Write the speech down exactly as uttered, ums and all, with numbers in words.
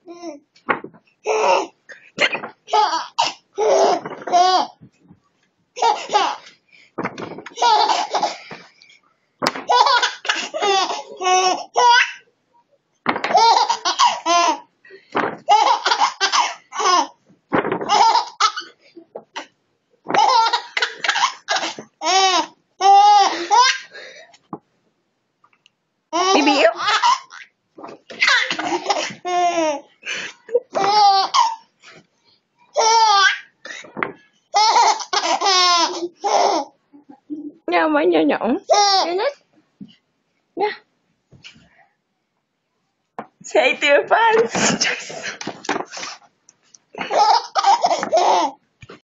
Bibi yuk. Nhỏ nhỏ nhỏ. Nha. Say it to your fans.